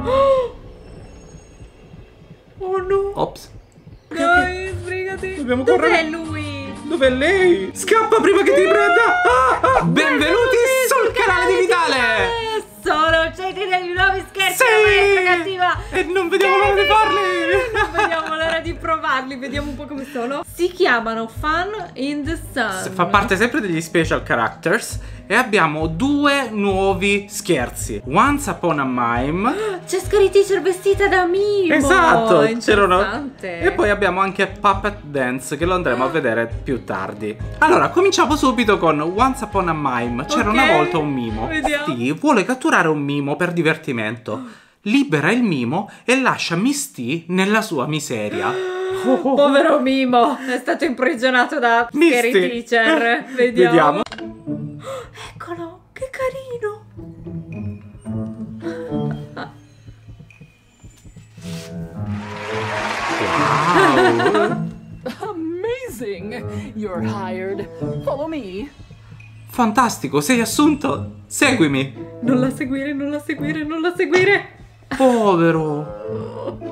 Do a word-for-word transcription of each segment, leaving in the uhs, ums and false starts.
Oh no. Ops. Dai, sbrigati. Dobbiamo Dov'è correre. lui? Dov'è lei? Scappa prima che ti prenda. Ah, ah. Benvenuti sul canale di Vitale. Sono centinaia di nuovi scherzi. Sì. La maestra cattiva. E non vediamo l'ora di farli. Non vediamo l'ora di provarli. Vediamo un po' come sono. Si chiamano Fun in the Sun. Fa parte sempre degli special characters. E abbiamo due nuovi scherzi. Once Upon a Mime. C'è Scary Teacher vestita da Mimo. Esatto, c'erano. Interessante. E poi abbiamo anche Puppet Dance, che lo andremo a vedere più tardi. Allora, cominciamo subito con Once Upon a Mime. C'era Ok, una volta un mimo. vediamo. Steve vuole catturare un mimo per divertimento. Libera il mimo e lascia Misty nella sua miseria. Povero Mimo, è stato imprigionato da Scary Misty. Teacher. Vediamo. Vediamo. Eccolo, che carino. Wow. Amazing! You're hired. Follow me. Fantastico, sei assunto. Seguimi. Non la seguire, non la seguire, non la seguire. Povero.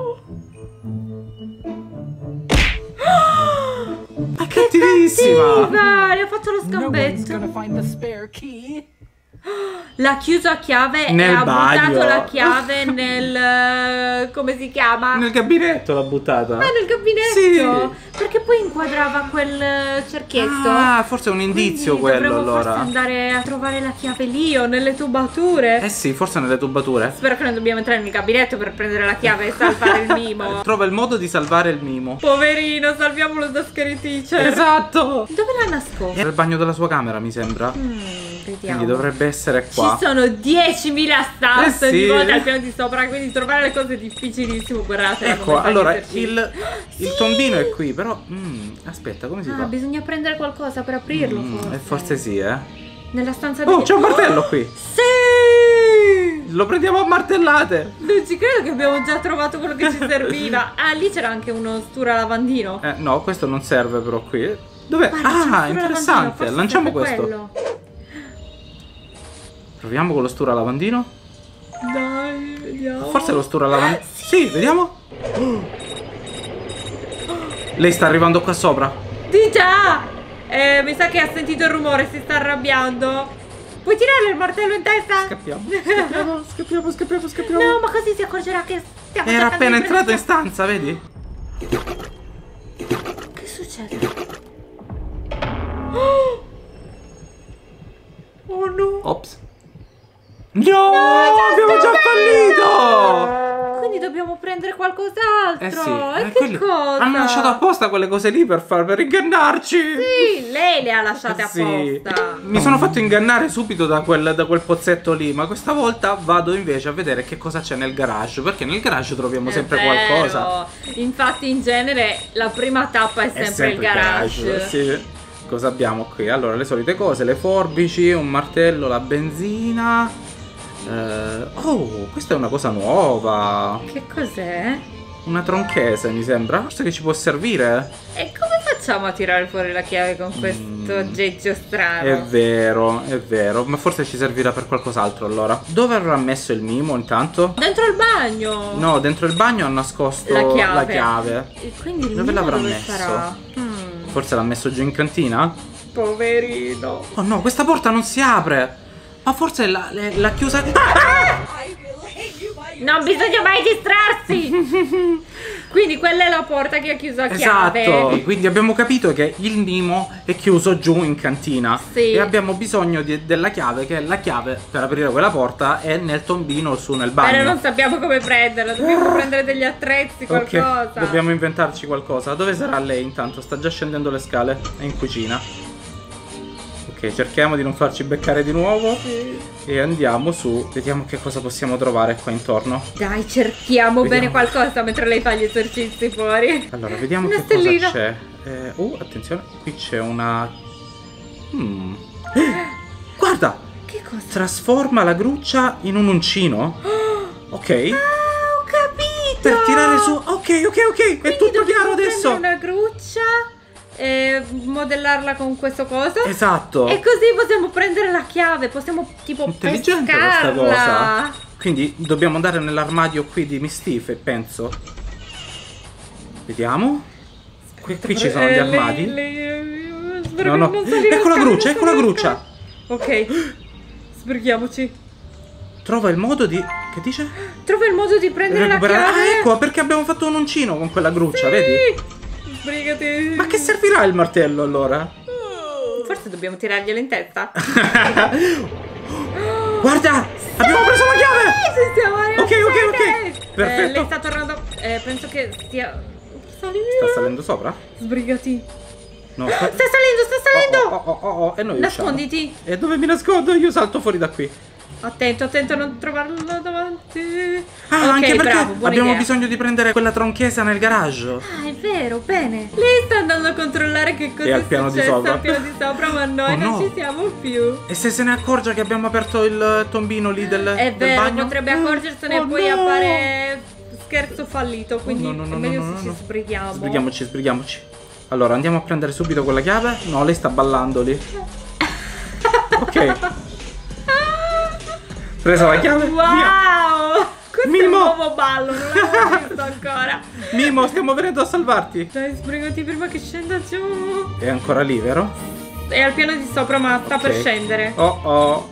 È cattivissima. Viva, le ho fatto lo No one's scambetto. gonna find the spare key. L'ha chiuso a chiave e Nel ha buttato bagno. la chiave nel... come si chiama? Nel gabinetto l'ha buttata. Ah, nel gabinetto. Perché poi inquadrava quel cerchietto. Ah, forse è un indizio Quindi quello dovremmo allora. forse andare a trovare la chiave lì o nelle tubature. Eh sì, forse nelle tubature. Spero che non dobbiamo entrare nel gabinetto per prendere la chiave e salvare il mimo. Trova il modo di salvare il mimo. Poverino, salviamolo da Scary Teacher. Esatto. Dove l'ha nascosto? Era il bagno della sua camera, mi sembra. Mm, vediamo. Quindi dovrebbe essere qua. Ci sono diecimila stanze Eh sì. di volte al piano di sopra, quindi trovare le cose è difficilissimo. Guardate. Ecco, come fa a allora esserci. il, il Sì. tombino è qui, però mm, aspetta, come si Ah, fa? bisogna prendere qualcosa per aprirlo, Mm, forse. eh, forse sì, eh. Nella stanza Oh, di... c'è un martello qui. Sì! Lo prendiamo a martellate. Non ci credo che abbiamo già trovato quello che ci serviva. Ah, lì c'era anche uno stura lavandino. Eh, no, questo non serve però qui. Dov'è? Guarda, c'è uno Ah, stura lavandino, interessante. forse Lanciamo serve questo. quello. Proviamo con lo stura lavandino. Dai, vediamo. Forse lo stura lavandino. Sì, vediamo. Lei sta arrivando qua sopra. Di già! Eh, mi sa che ha sentito il rumore, si sta arrabbiando. Puoi tirare il martello in testa? Scappiamo. Scappiamo, scappiamo, scappiamo, scappiamo. No, ma così si accorgerà che stiamo Era cercando appena di entrato in prendere- stanza, vedi? Che succede? Oh no! Ops. No, abbiamo già fallito! Quindi dobbiamo prendere qualcos'altro. Eh sì, E eh, che quelli cosa? hanno lasciato apposta quelle cose lì per far per ingannarci. Sì, lei le ha lasciate Sì. apposta. Mi sono fatto ingannare subito da quel, da quel pozzetto lì, ma questa volta vado invece a vedere che cosa c'è nel garage, perché nel garage troviamo È sempre vero. qualcosa. Infatti in genere la prima tappa è sempre, È il garage. Sì. Cosa abbiamo qui? Allora, le solite cose, le forbici, un martello, la benzina. Eh, oh, questa è una cosa nuova. Che cos'è? Una tronchese, mi sembra. Forse che ci può servire. E come facciamo a tirare fuori la chiave con questo Mm. aggeggio strano? È vero, è vero. Ma forse ci servirà per qualcos'altro allora. Dove avrà messo il mimo intanto? Dentro il bagno. No, dentro il bagno ha nascosto La chiave. la chiave. E quindi il Dove mimo l'avrà dove messo? sarà? Hmm, Forse l'ha messo giù in cantina? poverino. Oh no, questa porta non si apre. Ma forse l'ha l'ha chiusa. Ah! Non bisogna mai distrarsi. Quindi quella è la porta che ha chiuso a chiave. Esatto. Quindi abbiamo capito che il mimo è chiuso giù in cantina. Sì. E abbiamo bisogno di- della chiave, che la chiave per aprire quella porta è nel tombino su nel bagno. Però non sappiamo come prenderla. Dobbiamo prendere degli attrezzi, qualcosa. Ok, dobbiamo inventarci qualcosa. Dove sarà lei intanto? Sta già scendendo le scale. È in cucina. Ok, cerchiamo di non farci beccare di nuovo. Sì. E andiamo su. Vediamo che cosa possiamo trovare qua intorno. Dai, cerchiamo Vediamo. bene qualcosa mentre lei fa gli esercizi fuori. Allora, vediamo Una che stellina. cosa c'è. Eh, uh, attenzione, qui c'è una... Hmm. Guarda! Che cosa? Trasforma la gruccia in un uncino. Ok. Ah, ho capito! Per tirare su... Ok, ok, ok. È Quindi tutto dobbiamo chiaro adesso. prendere una gruccia e modellarla con questo coso. Esatto. E così possiamo prendere la chiave. Possiamo tipo Intelligente questa pescarla. cosa. Quindi dobbiamo andare nell'armadio qui di Misty, penso. Vediamo. Qui, qui ci sono gli Eh, armadi. lei- lei- spero No, che no. non salire Ecco la scale, gruccia, non ecco la salire gruccia. scale. Ok. Sbrighiamoci. Trova il modo di... Che dice? Trova il modo di prendere Recuperare... la chiave. Ah, ecco, perché abbiamo fatto un uncino con quella gruccia, vedi? Sbrigati. Ma che servirà il martello allora? Forse dobbiamo tirarglielo in testa. Guarda! Abbiamo preso la chiave! Ci stiamo arrivando. Ok, ok, ok. Eh, Perfetto. lei sta tornando. Eh, penso che stia. Salendo. Sta salendo sopra? Sbrigati. No, Sta salendo, sta salendo. Oh, oh, oh, oh, oh, e noi Nasconditi. usciamo. E dove mi nascondo? Io salto fuori da qui. Attento, attento a non trovarlo davanti. Ah, Ok, anche perché bravo, buona abbiamo idea. bisogno di prendere quella tronchesa nel garage. Ah, è vero, bene. Lei sta andando a controllare che cosa E è al piano di successo sopra. al piano di sopra, ma noi Oh, non no. ci siamo più. E se se ne accorge che abbiamo aperto il tombino lì del, È del vero, bagno? potrebbe accorgersene Oh, e poi no. appare scherzo fallito, quindi no, no, no, è meglio no, no, se no. ci sbrighiamo. Sbrighiamoci, sbrighiamoci. Allora, andiamo a prendere subito quella chiave. No, lei sta ballando lì. Ok. Presa la chiave. Via. Wow! Questo Mimo. è un nuovo ballo, non l'avevo visto ancora. Mimo, stiamo venendo a salvarti. Dai, sbrigati prima che scenda giù. È ancora lì, vero? È al piano di sopra, ma sta Ok. per scendere. Oh oh.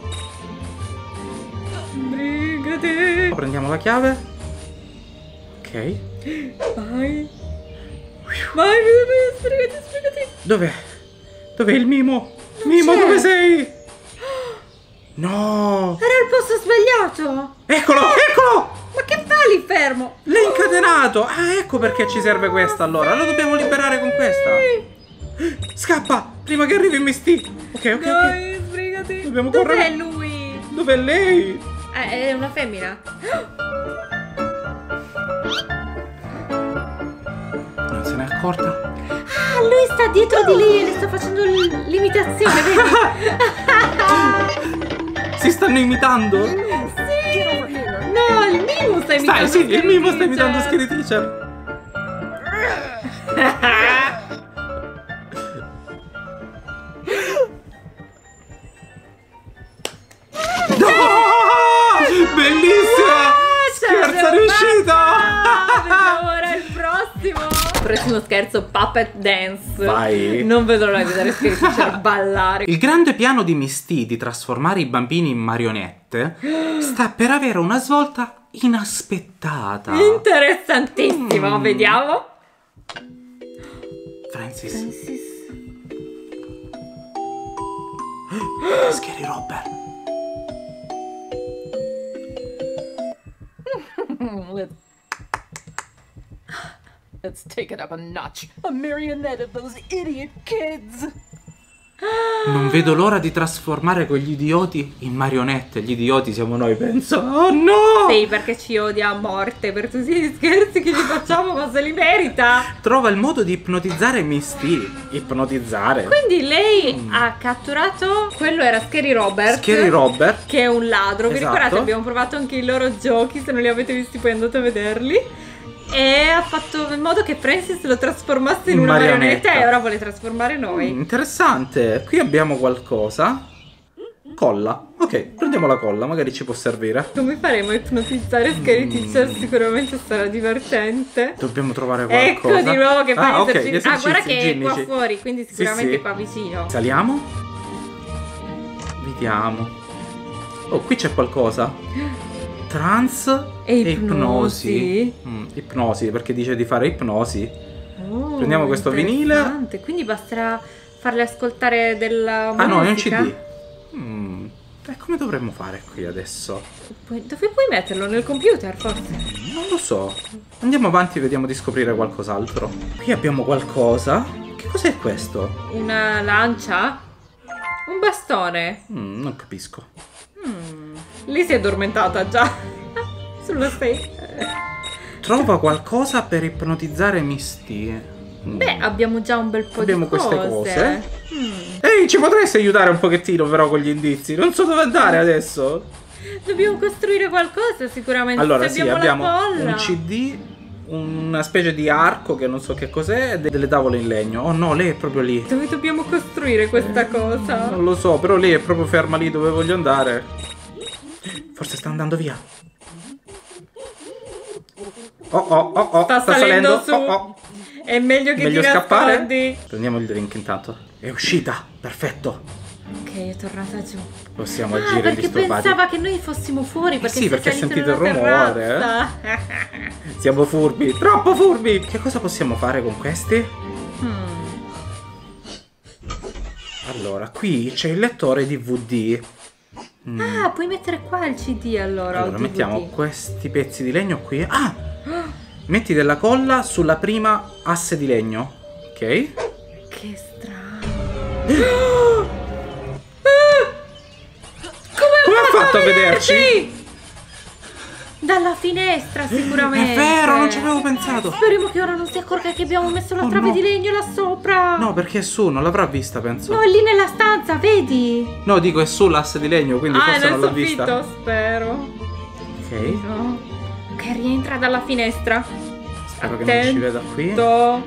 Sbrigati. Prendiamo la chiave. Ok. Vai. Vai, sbrigati, sbrigati. Dov'è? Dov'è il Mimo? Mimo, c'è. dove sei? No! Era il posto sbagliato. Eccolo, eccolo! Ma che fa lì fermo? L'hai incatenato! Ah, ecco perché ci serve questa allora. Lo dobbiamo liberare con questa. Scappa! Prima che arrivi Misty. Ok, ok, ok. Dai, sbrigati. Dobbiamo Dov'è correre. lui? Dov'è lei? Eh, è una femmina. Non se n'è accorta. Ah, lui sta dietro di lei e le sta facendo l- l'imitazione, vedi? Si stanno imitando? Sì. No, il Mimo sta imitando. Stai, sì, il Mimo sta Scary imitando Teacher. Scary Teacher. No! Bellissima! Scherzo riuscito! Vediamo ora il prossimo. Prossimo scherzo, Puppet Dance. Vai. Non vedo l'ora di vedere Scary Teacher ballare. Il grande piano di Misty di trasformare i bambini in marionette sta per avere una svolta inaspettata. Interessantissimo, Mm. vediamo. Francis, Francis. Scary Robber. Let's, let's take it up a notch. A marionette of those idiot kids. Non vedo l'ora di trasformare quegli idioti in marionette. Gli idioti siamo noi, penso. Oh no! Sì, perché ci odia a morte per tutti gli scherzi che gli facciamo, ma se li merita. Trova il modo di ipnotizzare Misty. Ipnotizzare. Quindi lei ha catturato. Quello era Scary Robert. Scary Robber. Che è un ladro. Vi Esatto. ricordate? Abbiamo provato anche i loro giochi. Se non li avete visti, poi andate a vederli. E ha fatto in modo che Francis lo trasformasse in, In una marionetta. marionetta. E ora vuole trasformare noi. Mm, interessante. Qui abbiamo qualcosa. Colla. Ok, prendiamo la colla, magari ci può servire. Come faremo a ipnotizzare Scary Mm. Teacher? Sicuramente sarà divertente. Dobbiamo trovare Ecco qualcosa. di nuovo che fa ah, gli ok, esercizi. gli Ah, guarda esercizi che è qua ginnici. fuori, quindi Sì, sicuramente sì. qua vicino. Saliamo. Vediamo. Oh, qui c'è qualcosa. Trans E e ipnosi. ipnosi. Mm, ipnosi, perché dice di fare ipnosi. Oh, Prendiamo questo vinile. interessante. Quindi basterà farle ascoltare della Ah no, è un musica? C D. Mm, e come dovremmo fare qui adesso? Poi- dove puoi metterlo? Nel computer, forse? Non lo so. Andiamo avanti e vediamo di scoprire qualcos'altro. Qui abbiamo qualcosa. Che cos'è questo? Una lancia? Un bastone? Mm, non capisco. Mm. Lì si è addormentata già. Sulla stage. Trova qualcosa per ipnotizzare Misty. Mm. Beh, abbiamo già un bel po' Abbiamo di cose. queste cose. Mm. Ehi, ci potresti aiutare un pochettino però con gli indizi? Non so dove andare adesso. Dobbiamo costruire qualcosa sicuramente. Allora, Se sì, abbiamo, abbiamo la colla. un C D, una specie di arco che non so che cos'è e delle tavole in legno. Oh no, lei è proprio lì. Dove dobbiamo costruire questa cosa? Non lo so, però lei è proprio ferma lì dove voglio andare. Forse sta andando via. Oh oh oh oh. Sta, salendo, su. Oh, oh. È meglio che Meglio ti scappare. nascondi. Prendiamo il drink intanto. È uscita. Perfetto. Ok, è tornata giù. Possiamo Ah, agire perché indisturbati. pensava che noi fossimo fuori. Perché sì, si è perché ha salito sentito il nella rumore, terrazza. Siamo furbi. Troppo furbi. Che cosa possiamo fare con questi? Hmm. Allora, qui c'è il lettore D V D. Mm. Ah, puoi mettere qua il C D allora. Allora, o D V D. mettiamo questi pezzi di legno qui. Ah! Metti della colla sulla prima asse di legno. Ok. Che strano. Come ha fatto a vederci? Dalla finestra sicuramente. È vero, non ci avevo pensato. Speriamo che ora non si accorga che abbiamo messo la Oh, trave no. di legno là sopra. No, perché è su, non l'avrà vista, penso. No, è lì nella stanza, vedi? No, dico è sull'asse di legno, quindi Ah, è forse nel non l'ha soffitto, vista. spero. Ok. No. Che rientra dalla finestra. Spero che non ci veda qui. Attento.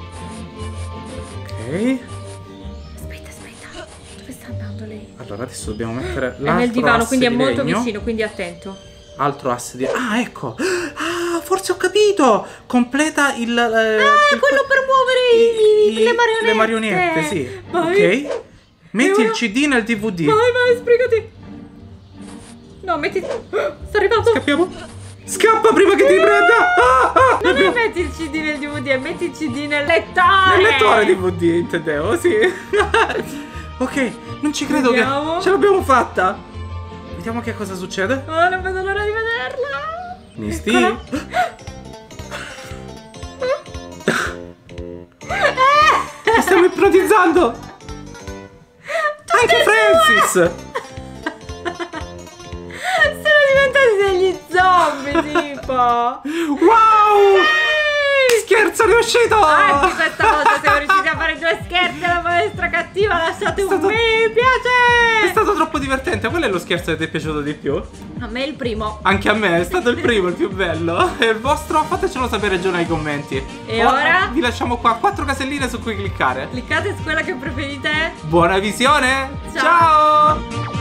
Ok. Aspetta, aspetta. Dove sta andando lei? Allora adesso dobbiamo mettere È l'altro nel divano, asse quindi è di molto legno. vicino, quindi attento. Altro asse di... Ah, ecco. Ah, forse ho capito. Completa il... Eh, Ah, il- quello per muovere i- i- le marionette. Le marionette, sì. Vai. Ok. Metti E il ora? C D nel D V D. Vai, vai, sbrigati. No, metti... Sta arrivando. Scappiamo. Scappa prima che ti prenda. Ah, ah, Non è abbiamo- metti il C D nel D V D, è metti il C D nel lettore. Nel lettore D V D, intendevo, sì. Ok, non ci credo Vediamo. che ce l'abbiamo fatta. Vediamo che cosa succede. Oh, non vedo l'ora di vederla. Misty. Eccola. Ci stiamo ipnotizzando. Anche Francis. Sono diventati degli zombie, tipo. Wow. Scherzo, è uscito. Anche questa volta siamo riusciti a fare due scherzi alla maestra cattiva. Lasciate un stato- mi È piace. stato troppo divertente. Qual è lo scherzo che ti è piaciuto di più? A me il primo. Anche a me, è stato il primo, il più bello. E il vostro? Fatecelo sapere giù nei commenti. E ora? Vi lasciamo qua quattro caselline su cui cliccare. Cliccate su quella che preferite. Buona visione. Ciao. Ciao.